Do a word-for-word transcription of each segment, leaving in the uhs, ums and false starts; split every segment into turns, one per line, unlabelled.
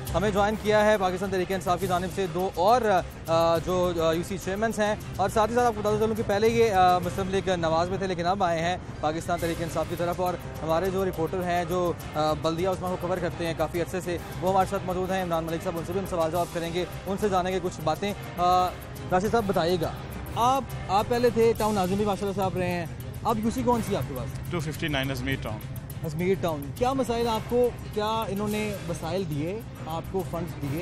हमें ज्वाइन किया है पाकिस्तान तहरीक इंसाफ की जानिब से दो और जो यूसी चेयरमैन हैं, और साथ ही साथ आपको बताता चलूँ कि पहले ये मुस्लिम लीग नवाज में थे लेकिन अब आए हैं पाकिस्तान तहरीक इंसाफ की तरफ। और हमारे जो रिपोर्टर हैं जो बल्दिया उस्मान को कवर करते हैं काफ़ी अर्से से, वो हमारे साथ मौजूद हैं। इमरान मलिक साहब, उनसे भी हम सवाल जवाब करेंगे, उनसे जानेंगे कुछ बातें। राशिद साहब बताइएगा, आप आप पहले थे टाउन नाजिम भी माशाल्लाह से आप रहे हैं, अब यूसी कौन सी है आपके पास?
Two fifty nine Ajmer town.
Ajmer town, क्या मसाइल आपको, क्या इन्होंने मसाइल दिए आपको, फंड्स दिए?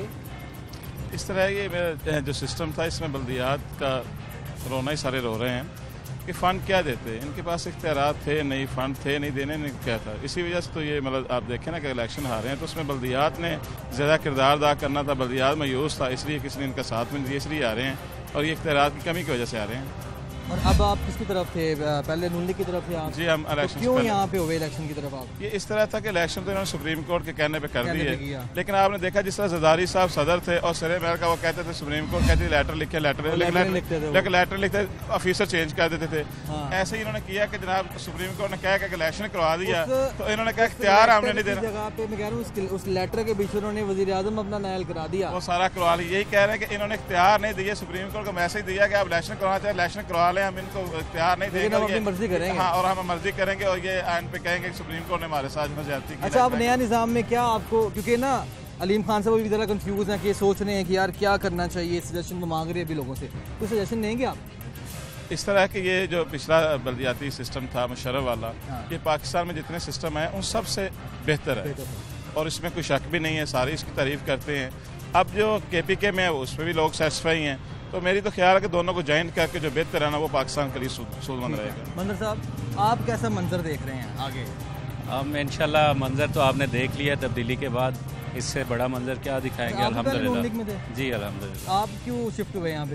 इस तरह ये मेरा जो सिस्टम था इसमें बल्दियात का रोना ही सारे रो रहे हैं कि फ़ंड क्या देते हैं। इनके पास इख्तियारात थे नहीं, फ़ंड थे नहीं, देने नहीं क्या था। इसी वजह से तो ये मतलब आप देखें ना कि इलेक्शन हारे हैं, तो उसमें बल्दियात ने ज़्यादा किरदार अदा करना था, बल्दियात मायूस था, इसलिए किसी ने इनका साथ में नहीं दिया, इसलिए आ रहे हैं और ये इख्तियारात की कमी की वजह से आ रहे हैं।
और अब आप किसकी तरफ थे? पहले नून लीग की तरफ थे आप?
जी, हम इलेक्शन
तो क्यों यहाँ पे हुए इलेक्शन की तरफ आप?
ये इस तरह था कि इलेक्शन तो इन्होंने सुप्रीम कोर्ट के कहने पे कर दी है, लेकिन आपने देखा जिस तरह जरदारी साहब सदर थे और सरे महल का वो कहते थे सुप्रीम कोर्ट कहती लेटर लिखे, लेटर लेकिन लेटर लिखते ऑफिसर चेंज कर देते थे। ऐसे ही इन्होंने किया कि जनाब सुप्रीम कोर्ट ने कहा कि इलेक्शन करवा दिया, तो इन्होंने कहा इख्तियार हमने नहीं देना।
जगह पे मैं कह रहा हूँ उस लेटर के बीच उन्होंने वजीर आजम अपना नायल करा दिया,
वो सारा करवा लिया। यही कह रहे हैं कि इन्होंने इख्तियार नहीं दिए, सुप्रीम कोर्ट को मैसेज दिया कि आप इलेक्शन करवाना चाहे इलेक्शन करवा लें, हम इनको इख्तियार नहीं देंगे,
अपनी मर्जी करेंगे।
हाँ, और हम मर्जी करेंगे और ये आइन पे कहेंगे सुप्रीम कोर्ट ने हमारे साथ ज्यादती की।
अच्छा, अब नया निज़ाम में क्या आपको, क्योंकि ना अलीम खान साहब भी ज़रा कंफ्यूज हैं कि सोच रहे हैं कि यार क्या करना चाहिए, सजेशन वो मांग रहे हैं अभी लोगों से, कोई सजेशन देंगे आप?
इस तरह कि ये जो पिछला बल्दियाती सिस्टम था मुशर्रफ वाला, ये पाकिस्तान में जितने सिस्टम हैं उन सब से बेहतर है और इसमें कोई शक भी नहीं है, सारे इसकी तारीफ करते हैं। अब जो के पी के में है उसमें भी लोग सेटिस्फाई हैं, तो मेरी तो ख्याल है कि दोनों को ज्वाइन करके जो बेहतर है ना वो पाकिस्तान के लिए सूदमंद रहेगा।
मंजर साहब, आप कैसा मंजर देख रहे हैं आगे?
हम इंशाल्लाह मंजर तो आपने देख लिया तब्दीली के बाद, इससे बड़ा मंजर क्या दिखाएंगे? अल्हम्दुलिल्लाह जी, अल्हम्दुलिल्लाह।
आप क्यों शिफ्ट हुए यहाँ पे?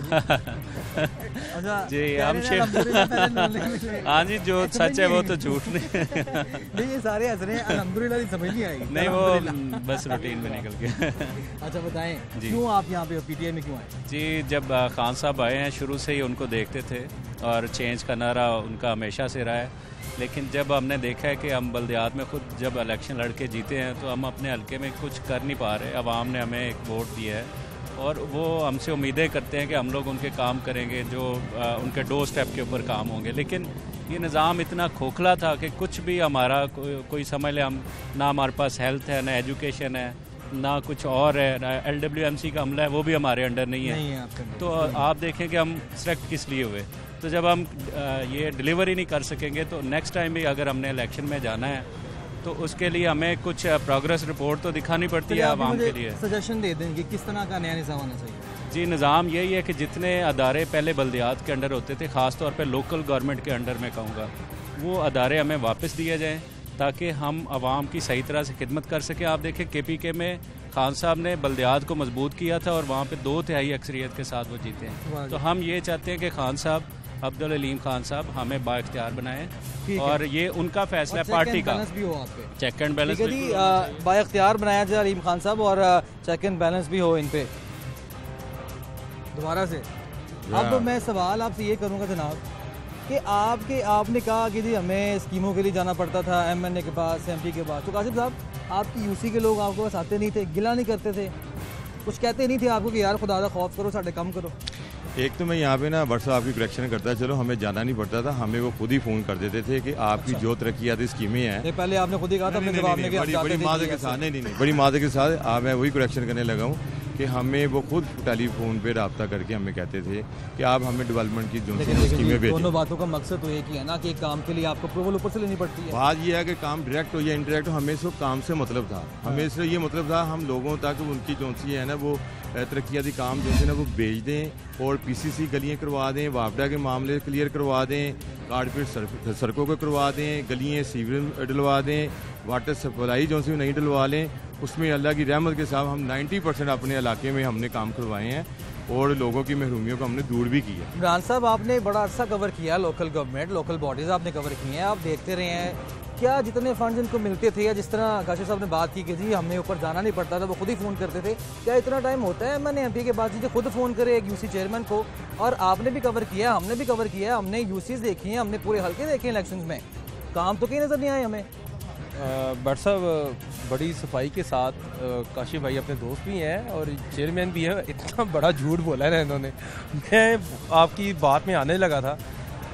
अच्छा
जी, हम शिफ्ट, हाँ जी, जो सच है वो तो झूठ नहीं।
नहीं, ये सारे हंस रहे हैं, अल्हम्दुलिल्लाह समझ नहीं आई।
नहीं, वो बस रूटीन में निकल गया।
अच्छा बताएं, क्यों आप यहाँ पे पीटीआई में क्यों आए?
जी, जब खान साहब आए हैं शुरू से ही उनको देखते थे और चेंज का नारा उनका हमेशा से रहा है, लेकिन जब हमने देखा है कि हम बल्दियात में खुद जब इलेक्शन लड़के जीते हैं तो हम अपने हल्के में कुछ कर नहीं पा रहे। अवाम ने हमें एक वोट दिया है और वो हमसे उम्मीदें करते हैं कि हम लोग उनके काम करेंगे जो आ, उनके डोर स्टेप के ऊपर काम होंगे, लेकिन ये निज़ाम इतना खोखला था कि कुछ भी हमारा को, कोई समझ ले, हम ना हमारे पास हेल्थ है, ना एजुकेशन है, ना कुछ और है, ना एल डब्ल्यू एम सी का अमला है, वो भी हमारे अंडर नहीं है, नहीं है। तो आप देखें कि हम सिलेक्ट किस लिए हुए। तो जब हम ये डिलीवरी नहीं कर सकेंगे तो नेक्स्ट टाइम भी अगर हमने इलेक्शन में जाना है तो उसके लिए हमें कुछ प्रोग्रेस रिपोर्ट तो दिखानी पड़ती है आवाम के लिए।
सजेशन दे दें कि किस तरह का नया निज़ाम होना चाहिए?
जी, निज़ाम यही है कि जितने अदारे पहले बल्दियात के अंडर होते थे, ख़ास तौर पे लोकल गवर्नमेंट के अंडर में कहूँगा, वो अदारे हमें वापस दिए जाएँ ताकि हम आवाम की सही तरह से खिदमत कर सकें। आप देखें के पी के में खान साहब ने बल्दियात को मजबूत किया था और वहाँ पे दो तिहाई अक्सरियत के साथ वो जीते हैं। तो हम ये चाहते हैं कि खान साहब, अब्दुल अलीम खान साहब हमें बाइख्तियार बनाएं और ये उनका फैसला है पार्टी का।
भी हो आपके
चेक एंड बैलेंस
भी बाइख्तियार बनाया जाए अलीम खान साहब और चेक एंड बैलेंस भी हो इन पे दोबारा से। अब मैं सवाल आपसे ये करूँगा जनाब कि आपके आपने कहा कि जी हमें स्कीमों के लिए जाना पड़ता था एम एन ए के पास, एम पी के पास, तो कासिम साहब आपकी यूसी के लोग आपके पास आते नहीं थे, गिला नहीं करते थे, कुछ कहते नहीं थे आपको कि यार खुदा दा खौफ करो, साढ़े कम करो?
एक तो मैं यहाँ पे ना व्हाट्सएप आपकी करेक्शन करता, चलो हमें जाना नहीं पड़ता था, हमें वो खुद ही फ़ोन कर देते थे कि आपकी जो तरक्याती स्कीमें हैं।
पहले आपने खुद ही कहा था, अपने जवाब में
बड़ी बड़ी मादे के साथ, नहीं नहीं बड़ी मादे के साथ आप मैं वही करेक्शन करने लगा हूँ कि हमें वो खुद टेलीफोन पे रब्ता करके हमें कहते थे कि आप हमें डेवलपमेंट की जो स्कीमें भेजें।
दोनों बातों का मकसद तो एक ही है ना कि काम के लिए आपको अप्रूवल ऊपर से लेनी पड़ती है।
बात ये है कि काम डायरेक्ट हो या इनडायरेक्ट हो, हमें सिर्फ काम से मतलब था, हमें सिर्फ ये मतलब था हम लोगों तक उनकी जो सी है ना वो तरक्याती काम जो है ना वो भेज दें और पी सी सी गलियाँ करवा दें, वापडा के मामले क्लियर करवा दें, कारपेट सड़कों को करवा दें, गलियाँ सीवरेज डलवा दें, वाटर सप्लाई जो सी नहीं डलवा लें। उसमें अल्लाह की रहमत के साथ हम नब्बे परसेंट अपने इलाके में हमने काम करवाए हैं और लोगों की महरूमियों को हमने दूर भी किया।
इमरान साहब, आपने बड़ा अर्सा कवर किया, लोकल गवर्नमेंट, लोकल बॉडीज़ आपने कवर की हैं, आप देखते रहे हैं, क्या जितने फंड्स इनको मिलते थे या जिस तरह काशिफ साहब ने बात की कि जी हमें ऊपर जाना नहीं पड़ता था, वो खुद ही फ़ोन करते थे, क्या इतना टाइम होता है मैंने एम पी के बाद खुद फ़ोन करे एक यूसी चेयरमैन को? और आपने भी कवर किया, हमने भी कवर किया, हमने यूसीज देखी हैं, हमने पूरे हल्के देखे हैं इलेक्शन में, काम तो कहीं नज़र नहीं आए हमें।
भट्ट साहब बड़ी सफाई के साथ काशिफ भाई अपने दोस्त भी हैं और चेयरमैन भी है। इतना बड़ा झूठ बोला है ना इन्होंने। मैं आपकी बात में आने लगा था,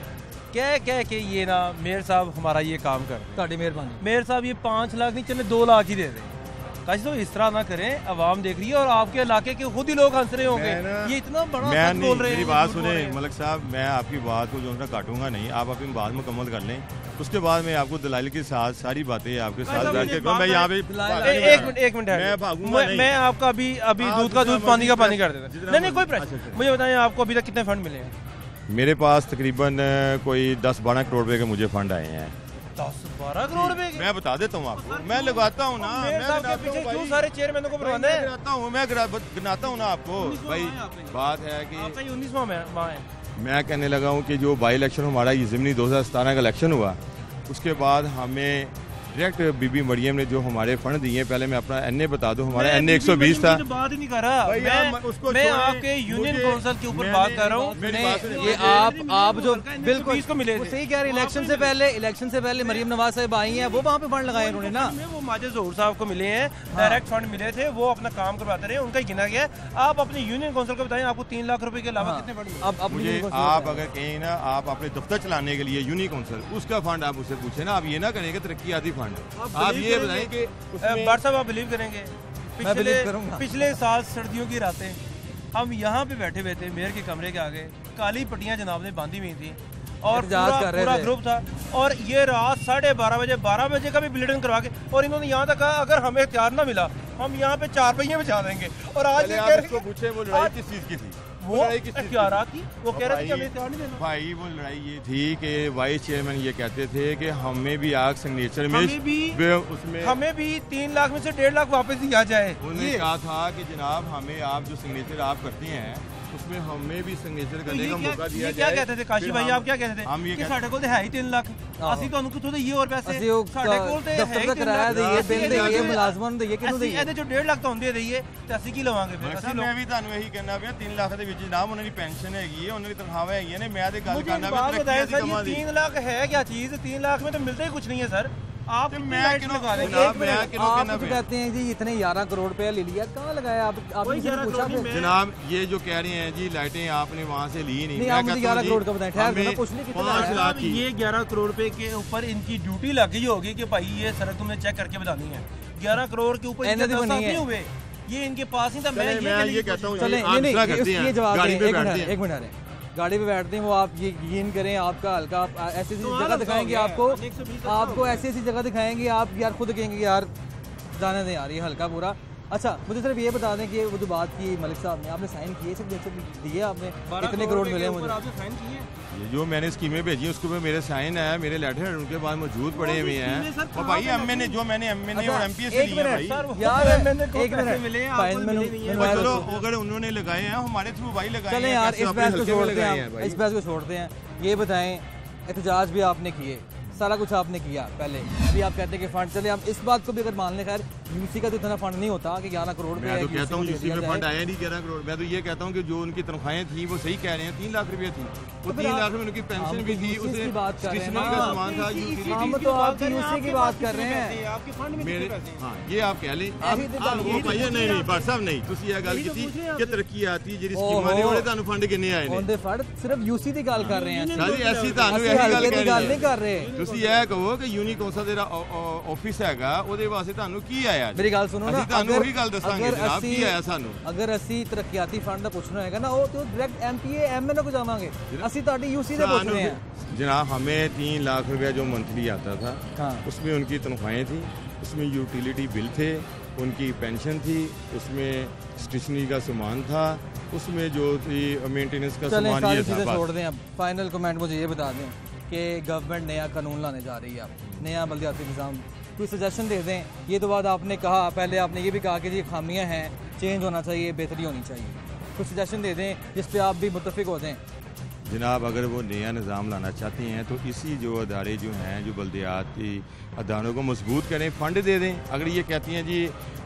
कह कह के ये ना मेयर साहब हमारा ये काम कर
ताड़ी मेहरबानी।
मेयर साहब ये पाँच लाख नहीं चले दो लाख ही दे दें। काशिफ साहब इस तरह ना करें, अवाम देख रही है और आपके इलाके के खुद ही लोग हंस रहे होंगे। ये इतना बड़ा
मैं
सच बोल रहे हैं।
मेरी बात सुने मलिक साहब, मैं आपकी बात को जो है काटूंगा नहीं, आप अपनी बात मुकम्मल कर लें, उसके बाद मैं आपको दलाइल के साथ सारी बातें आपके साथ बैठ के मैं यहाँ पे
एक मिनट एक मिनट
मैं भागूंगा नहीं।
मैं आपका अभी अभी दूध का दूध पानी का पानी कर देता। नहीं नहीं कोई प्रश्न। मुझे बताएं आपको अभी तक कितने फंड मिले हैं?
मेरे पास तकरीबन कोई दस बारह करोड़ रुपए के मुझे फंड आए हैं।
दस बारह करोड़ रुपए के?
मैं बता देता हूँ आपको, मैं लगाता हूँ ना, मैं
के पीछे क्यों सारे चेयरमैनों को बुलाते हैं?
गिनाता हूँ मैं गिनाता हूँ ना आपको। भाई बात है कि
आपका ये उन्नीसवां माह है।
मैं कहने लगा हूँ कि जो बाई इलेक्शन हमारा ये ज़िमनी दो हज़ार सतारह का इलेक्शन हुआ, उसके बाद हमें डायरेक्ट बीबी मरियम ने जो हमारे फंड दिए, पहले मैं अपना एन ए बता दूं, हमारा एन ए एक सौ बीस था।
बात ही नहीं कर रहा मैं, मैं आपके यूनियन काउंसिल के ऊपर बात कर रहा हूँ।
ये आप आप जो बिल्कुल
इसको मिले
सही कह रहे, इलेक्शन से पहले इलेक्शन से पहले मरियम नवाज साहब आई हैं, वो वहाँ पे फंड लगाए उन्होंने ना।
वो माजिद ज़हूर साहब को मिले हैं, डायरेक्ट फंड मिले थे, वो अपना काम करवाते रहे, उनका ही गिना गया। आप अपने यूनियन काउंसिल को बताएं आपको तीन लाख रुपए के अलावा कितने फंड?
अब मुझे आप अगर कहीं ना आप अपने दफ्तर चलाने के लिए यूनियन काउंसिल उसका फंड आप उससे पूछे ना, आप ये ना करेंगे तरक्की फंड। आप ये बताएं कि
भट्ट साहब आप बिलीव करेंगे, पिछले पिछले साल सर्दियों की रातें हम यहाँ पे बैठे हुए थे मेयर के कमरे के आगे, काली पट्टियाँ जनाब ने बांधी हुई थी और पूरा, पूरा ग्रुप था, और ये रात साढ़े बारह बजे बारह बजे का भी बुलेटिन करवा के, और इन्होंने यहाँ तक कहा अगर हमें इख्तियार ना मिला हम यहाँ पे चार पहिए बिछा देंगे। और आज
इसको पूछे वो लड़ाई किस चीज की थी?
वो इख्तियारात थी, वो कह रहे थे कि हमें इख्तियार नहीं देना।
भाई वो लड़ाई ये थी कि वाइस चेयरमैन ये कहते थे कि हमें भी आग सिग्नेचर में
हमें भी
उसमें
हमें भी तीन लाख में से डेढ़ लाख वापस दिया जाए।
उन्होंने कहा था कि जनाब हमें आप जो सिग्नेचर आप करते हैं उसमें हमें भी सिग्नेचर करने का मौका दिया
जाए। क्या कहते थे काशी भाई, आप क्या कहते थे? हम ये कि साढ़े को है ही तीन लाख, ਅਸੀਂ ਤੁਹਾਨੂੰ ਕਿੱਥੋਂ ਦਈਏ ਹੋਰ ਪੈਸੇ? ਸਾਡੇ ਕੋਲ ਤੇ ਹੈ ਹੀ
ਕਿਰਾਇਆ ਦਈਏ, ਬਿੱਲ ਦਈਏ, ਮੁਲਾਜ਼ਮਾਂ ਨੂੰ ਦਈਏ, ਕਿਹਨੂੰ ਦਈਏ?
ਇਹਦੇ ਚੋਂ ਡੇਢ ਲੱਖ ਤਾਂ ਹੁੰਦੇ ਦਈਏ ਤੇ ਅਸੀਂ ਕੀ ਲਵਾਂਗੇ ਫਿਰ?
ਅਸੀਂ ਮੈਂ ਵੀ ਤੁਹਾਨੂੰ ਇਹੀ ਕਹਿਣਾ ਪਿਆ, तीन ਲੱਖ ਦੇ ਵਿੱਚ ਜਨਾਬ ਉਹਨਾਂ ਦੀ ਪੈਨਸ਼ਨ ਹੈਗੀ ਹੈ, ਉਹਨਾਂ ਦੀ ਤਨਖਾਹਾਂ ਹੈਗੀਆਂ ਨੇ। ਮੈਂ ਤੇ ਗੱਲ ਕਰਨਾ ਪਿਆ ਤਰੱਕੀਆਂ ਦੀ ਕਮਾਂ ਦੀ।
तीन लाख है क्या चीज? तीन लाख में तो मिलता ही कुछ नहीं है सर। आप
मैं क्यों
कहते हैं जी इतने ग्यारह करोड़ रुपया ले लिया, कहाँ लगाया? आप आपने पूछा
जनाब ये जो कह रहे हैं जी लाइटें आपने वहाँ से ली नहीं,
नहीं आप मुझे ग्यारह करोड़ का बताएं। ठहर पूछने
पाँच लाख की
ये ग्यारह करोड़ रुपए के ऊपर इनकी ड्यूटी लगी होगी कि भाई ये सड़क तुमने चेक करके बतानी है। ग्यारह करोड़ के ऊपर नहीं हुए, ये इनके पास ही था। मैं
ये कहता हूँ
एक मिनट गाड़ी पे बैठते हैं वो आप ये यकीन करें आपका हल्का आप ऐसी ऐसी जगह दिखाएंगे आपको आपको ऐसी ऐसी जगह दिखाएंगे आप यार खुद कहेंगे यार जाने दें यार ये हल्का पूरा। अच्छा मुझे सिर्फ ये बता दें कि वो जो बात की मलिक साहब ने, आपने साइन किए सिर्फ दिए, आपने कितने करोड़ मिले मुझे?
आपने साइन किए?
ये जो मैंने स्कीमें भेजी उसके ऊपर मेरे साइन है, मेरे लेटर उनके बाद मौजूद पड़े हुए हैं। और भाई एमए ने जो मैंने एमए ने और एमपीएस से लिए भाई
यार एक मिनट
मिले
चलो अगर उन्होंने लगाए हैं हमारे थ्रू भाई लगाए।
चले यार इस बहस को छोड़ते हैं, इस बहस को छोड़ते हैं। ये बताएं एहतजाज भी आपने किए, सारा कुछ आपने किया पहले, अभी आप कहते हैं कि फंड चले। हम इस बात को भी अगर मान लें, खैर यूसी का तो इतना फंड नहीं होता कि ग्यारह करोड़
मैं तो कहता हूँ यूसी में फंड आया नहीं ग्यारह करोड़। मैं तो ये कहता हूँ कि जो उनकी तनख्वाहें थी वो सही कह रहे हैं, तीन लाख रुपये थी, वो तीन लाख में उनकी पेंशन भी थी, उससे स्टेशनरी का सामान था।
हम तो आप यूसी की बात कर रहे हैं
मेरे। हाँ ये आप कह लें नहीं नहीं भट्ट साहब नहीं तुसी ये गल कीती कि तरक्की आती ਜਿਹੜੀ ਸਕੀਮਾਂ ਨੇ ਉਹਦੇ ਤੁਹਾਨੂੰ ਫੰਡ ਕਿੰਨੇ ਆਏ ਨੇ?
ਉਹਦੇ ਫੰਡ ਸਿਰਫ यूसी ਦੀ ਗੱਲ ਕਰ ਰਹੇ ਹਾਂ
ਸਾਡੀ ਐਸੀ ਤੁਹਾਨੂੰ ਇਹੀ ਗੱਲ
ਨਹੀਂ ਕਰ ਰਹੇ।
ਤੁਸੀਂ ਇਹ ਕਹੋ ਕਿ यूनियन काउंसिल ਦਾ ਆਫਿਸ ਹੈਗਾ ਉਹਦੇ ਵਾਸਤੇ ਤੁਹਾਨੂੰ ਕੀ ਆਇਆ?
ਮੇਰੀ ਗੱਲ ਸੁਣੋ ਨਾ,
ਤੁਹਾਨੂੰ ਉਹੀ ਗੱਲ ਦੱਸਾਂਗੇ ਜਨਾਬ ਕੀ ਆਇਆ ਸਾਨੂੰ।
ਅਗਰ ਅਸੀਂ ਤਰੱਕੀਆਤੀ ਫੰਡ ਦਾ ਪੁੱਛਣਾ ਹੋਏਗਾ ਨਾ ਉਹ तो डायरेक्ट एमपीए एमएनओ को जावांगे, ਅਸੀਂ ਤੁਹਾਡੀ यूसी ਦੇ ਪੁੱਛ ਰਹੇ हैं।
जनाब हमें तीन लाख रुपया जो मंथली आता था हाँ। उसमें उनकी तनख्वाहें थी, उसमें यूटिलिटी बिल थे, उनकी पेंशन थी, उसमें स्टेशनरी का सामान था, उसमें जो थी मेंटेनेंस का सामान ये था।
छोड़ दें अब फाइनल कमेंट मुझे ये बता दें कि गवर्नमेंट नया कानून लाने जा रही है, नया बल्दियाती निज़ाम, कोई सजेशन दे दें। ये तो बात आपने कहा, पहले आपने ये भी कहा कि ये खामियां हैं, चेंज होना चाहिए, बेहतरी होनी चाहिए, कुछ सजेशन दे दें जिस पे आप भी मुत्तफिक हो जाएं।
जनाब अगर वो नया निज़ाम लाना चाहते हैं तो इसी जो अदारे जो हैं जो बल्दियाती अदारों को मजबूत करें, फ़ंड दे दें। अगर ये कहती हैं जी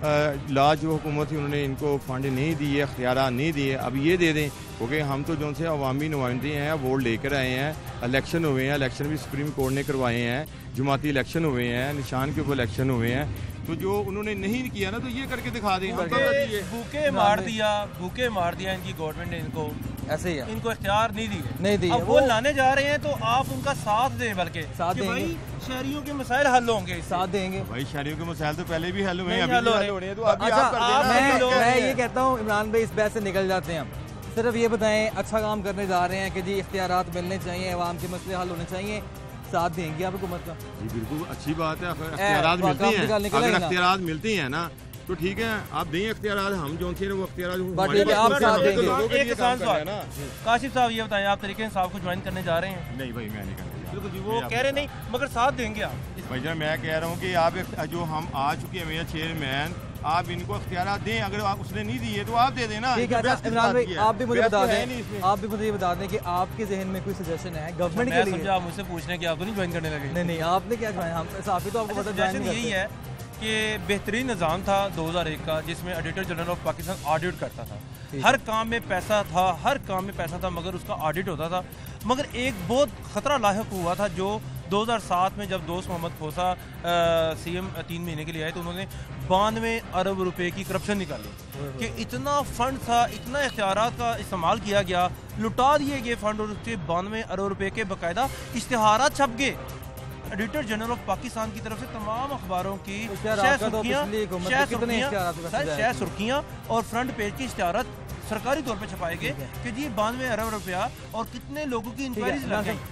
लास्ट जो हुकूमत थी उन्होंने इनको फंड नहीं दिए, अख्तियार नहीं दिए, अब ये दे दें क्योंकि हम तो जो से अवामी नुमाइंदे हैं वोट लेकर आए हैं, इलेक्शन हुए हैं, इलेक्शन भी सुप्रीम कोर्ट ने करवाए हैं, जमाती इलेक्शन हुए हैं, निशान के ऊपर इलेक्शन हुए हैं, तो जो उन्होंने नहीं किया ना तो ये करके दिखा दें।
भूखे मार दिया भूखे मार दिया इनकी गवर्नमेंट ने, इनको
ऐसे ही है,
इनको इख्तियार नहीं दिए
नहीं दिए,
अब वो लाने जा रहे हैं तो आप उनका साथ दें, बल्कि
साथ देंगे,
भाई शहरियों के मसाइल हल होंगे,
साथ देंगे
भाई शहरियों के मसाइल तो पहले भी हल हुए हैं,
अभी
हल हो रहे हैं, तो अभी
अच्छा
आप कर देना।
मैं, मैं ये कहता हूँ इमरान भाई इस बहस से निकल जाते हैं हम, सिर्फ ये बताएं अच्छा काम करने जा रहे हैं कि जी इख्तियारात मिलने चाहिए, अवाम के मसले हल होने चाहिए, साथ देंगे आप हुकूमत का?
जी बिल्कुल अच्छी बात है, अख्तियारात मिलते हैं, अगर अख्तियारात मिलते हैं ना तो ठीक है आप दें अख्तियारात, हम जो थे वो अख्तियारात
आप साथ देंगे।
काशिफ साहब ये बताएं, आप तरीके साहब को ज्वाइन करने जा रहे हैं?
नहीं भाई मैं नहीं करने,
बिल्कुल जी, वो कह रहे नहीं मगर साथ देंगे आप?
भाईजान मैं कह रहा हूँ कि आप जो हम आ चुके हैं मेरा चेयरमैन, आप इनको अख्तियारात दें, अगर आप उसने नहीं दिए तो आप दे देना।
ठीक है इमरान भाई आप भी मुझे बता दें, आप भी मुझे ये बता दें कि आपके जहन में कोई सजेशन है गवर्नमेंट के लिए?
आप मुझसे पूछने की आप तो नहीं ज्वाइन करने लगे?
नहीं नहीं आपने क्या ज्वाइन, हम साफी तो आपको पता
सजेशन यही है कि बेहतरीन निज़ाम था दो हज़ार एक का जिसमें auditor general of Pakistan audit करता था, हर काम में पैसा था, हर काम में पैसा था मगर उसका ऑडिट होता था, मगर एक बहुत ख़तरा लाहिक हुआ था जो दो हज़ार सात में जब दोस्त मोहम्मद खोसा सीएम तीन महीने के लिए आए तो उन्होंने बानवे अरब रुपए की करप्शन निकाली कि इतना फंड था, इतना इख्तियारात का इस्तेमाल किया गया, लुटा दिए गए फंड और उसके बानवे अरब रुपए के बाकायदा इश्तिहारात छप गए। ऑडिटर जनरल ऑफ पाकिस्तान की तरफ से तमाम अखबारों की शह सुर्खियां और फ्रंट पेज की इश्तिहारात सरकारी तौर पे छपाए गए कि जी बानवे अरब रुपया और कितने लोगों की इंक्वायरीज लग गई।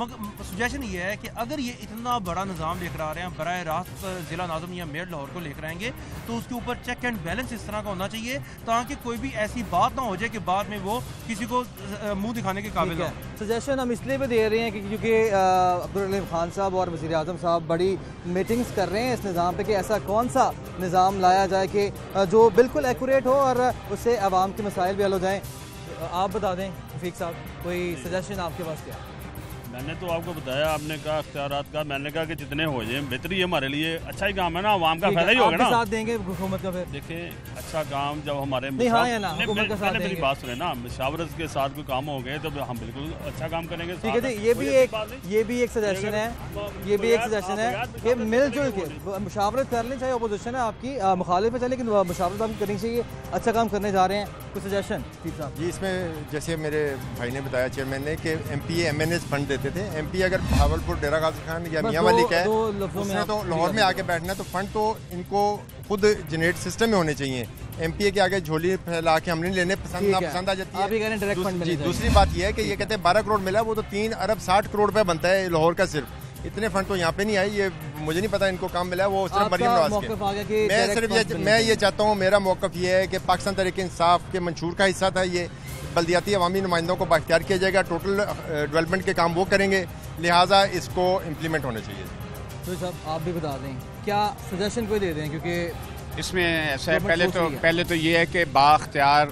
सजेशन ये है कि अगर ये इतना बड़ा निज़ाम लेकर आ रहे हैं, बराह रास्त जिला नाज़िम या मेयर लाहौर को लेकर आएंगे तो उसके ऊपर चेक एंड बैलेंस इस तरह का होना चाहिए ताकि कोई भी ऐसी बात ना हो जाए कि बाद में वो किसी को मुंह दिखाने के काबिल हो।
सजेशन हम इसलिए भी दे रहे हैं क्योंकि अब्दुल अलीम खान साहब और वज़ीर आज़म साहब बड़ी मीटिंग्स कर रहे हैं इस निज़ाम पे कि ऐसा कौन सा निज़ाम लाया जाए कि जो बिल्कुल एक्यूरेट हो और उससे आवाम के मसाइल भी हल हो जाएं। आप बता दें रफीक साहब, कोई सजेशन आपके पास क्या?
मैंने तो आपको बताया, आपने कहा अख्तियारात का, मैंने कहा कि जितने हो जाए बेहतरी हमारे लिए, अच्छा ही काम है ना, आवाम का फायदा ही होगा ना।
साथ देंगे हुकूमत का? फिर
देखिए अच्छा काम जब हमारे
नहीं, हाँ या ना, हुकूमत का साथ देंगे।
मेरी बात सुने ना, मुशावरत के साथ कोई काम हो गए तो हम बिल्कुल अच्छा काम करेंगे।
ठीक है जी, ये भी एक ये भी एक सजेशन है, ये भी एक सजेशन है कि मिलजुल के मुशावरत कर लें, चाहे अपोजिशन है आपकी मुखालिफ है, लेकिन मुशावरत आपकी करनी चाहिए, अच्छा काम करने जा रहे हैं। कुछ सजेशन
जी इसमें, जैसे मेरे भाई ने बताया चेयरमैन ने कि M P M N S fund देते थे, एम पी अगर भावलपुर डेरा गाजी खान या मियाँ वाली का है उसने तो लाहौर में आके बैठना है तो फंड तो इनको खुद जनरेट सिस्टम में होने चाहिए। एम पी ए के आगे झोली फैला के हमने लेने पसंद ना पसंद आ जाती है। दूसरी, दूसरी बात यह है कि ये कहते हैं बारह करोड़ मिला, वो तो तीन अरब साठ करोड़ रुपए बनता है लाहौर का, सिर्फ इतने फंड तो यहाँ पे नहीं आए। ये मुझे नहीं पता इनको काम मिला है, वो सिर्फ मरियम नवाज के। मैं सिर्फ ये मैं ये चाहता हूँ, मेरा मौकफ ये है कि पाकिस्तान तहरीक इंसाफ के मंशूर का हिस्सा था ये, बल्दियाती अवामी नुमाइंदों को बाख्तियार किया जाएगा, टोटल डेवलपमेंट के काम वो करेंगे, लिहाजा इसको इम्प्लीमेंट होना चाहिए।
तो साहब आप भी बता दें क्या सजेशन कोई दे दें, क्योंकि
इसमें ऐसा है, पहले तो पहले तो ये है कि बाख्तियार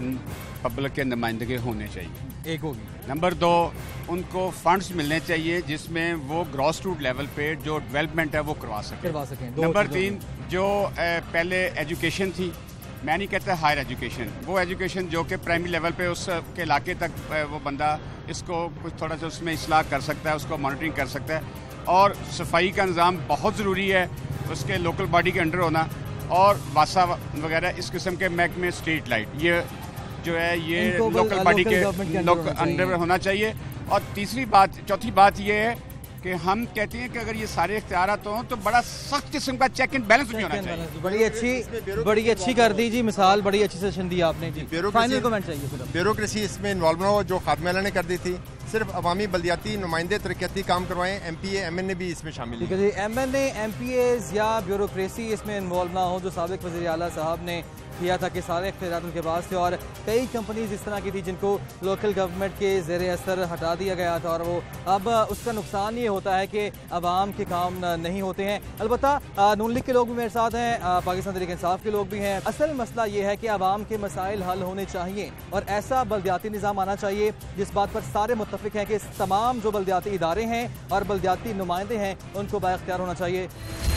पब्लिक के नुमाइंदगी होने चाहिए,
एक होगी।
नंबर दो, उनको फंड्स मिलने चाहिए जिसमें वो ग्रॉस रूट लेवल पे जो डेवलपमेंट है वो करवा सकें
करवा सकें।
नंबर तीन, जो पहले एजुकेशन थी, मैं नहीं कहता हायर एजुकेशन, वो एजुकेशन जो कि प्राइमरी लेवल पे उसके इलाके तक वो बंदा इसको कुछ थोड़ा सा उसमें इस्लाह कर सकता है, उसको मॉनिटरिंग कर सकता है। और सफाई का निज़ाम बहुत ज़रूरी है, उसके लोकल बॉडी के अंडर होना, और वासा वगैरह इस किस्म के महकमे, स्ट्रीट लाइट, ये जो है ये लोकल बॉडी के अंडर होना चाहिए। और तीसरी बात, चौथी बात ये है कि हम कहते हैं कि अगर ये सारे इख्तियारात हों तो बड़ा सख्त किस्म का चेक एंड बैलेंस भी होना चाहिए।
बड़ी अच्छी बड़ी अच्छी कर दी जी मिसाल, बड़ी अच्छी सेशन दी आपने जी। फाइनल कमेंट चाहिए सिर्फ।
ब्यूरोक्रेसी इसमें इन्वॉल्व हो जो खादमेला ने कर दी थी, सिर्फ अवामी बल्दियाती नुमाइंदे तरक्याती काम करवाएं, M P A M N A भी इसमें शामिल है।
ठीक है जी, M N A M P As या ब्यूरोक्रेसी इसमें इन्वॉल्व ना हो, जो साबिक वज़ीर आला साहब ने किया था कि सारे इख्तियारात उनके पास थे, और कई कंपनीज इस तरह की थी जिनको लोकल गवर्नमेंट के ज़ेर असर हटा दिया गया था, और वो अब उसका नुकसान ये होता है कि आवाम के काम नहीं होते हैं। अलबत्ता नून लीग के लोग भी मेरे साथ हैं, पाकिस्तान तहरीक इंसाफ के लोग भी हैं। असल मसला ये है कि आवाम के मसाइल हल होने चाहिए और ऐसा बल्दियाती निज़ाम आना चाहिए जिस बात पर सारे मुत्तफिक हैं कि तमाम जो बल्दियाती इदारे हैं और बल्दियाती नुमाइंदे हैं उनको बाइख्तियार होना चाहिए।